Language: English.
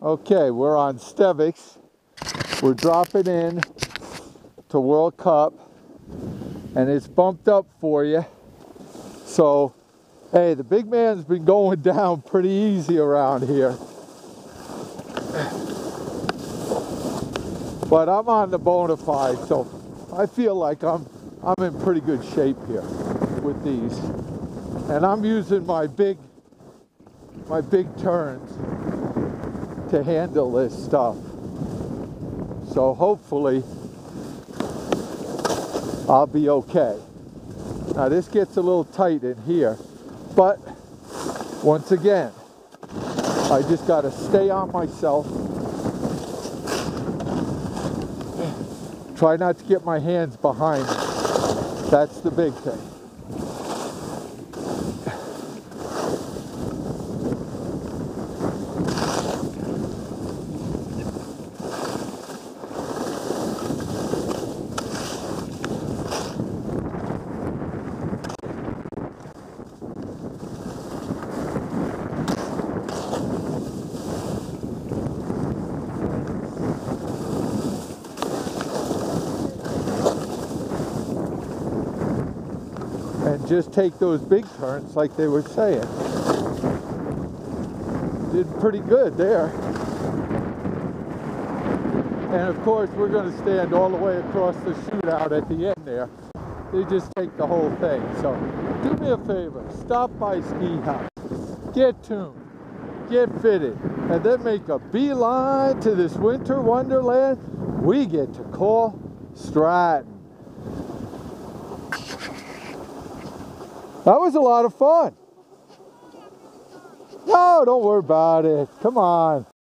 Okay, we're on SteveK's. We're dropping in to World Cup, and it's bumped up for you. So, hey, the big man's been going down pretty easy around here. But I'm on the Bonefide, so I feel like I'm in pretty good shape here with these. And I'm using my big turns to handle this stuff. So hopefully I'll be okay. Now this gets a little tight in here, but once again, I just got to stay on myself. Try not to get my hands behind me. That's the big thing. And just take those big turns like they were saying. Did pretty good there. And of course we're going to stand all the way across the shootout at the end there. They just take the whole thing. So do me a favor, stop by Ski House, get tuned, get fitted, and then make a beeline to this winter wonderland we get to call Stratton. That was a lot of fun. No, don't worry about it. Come on.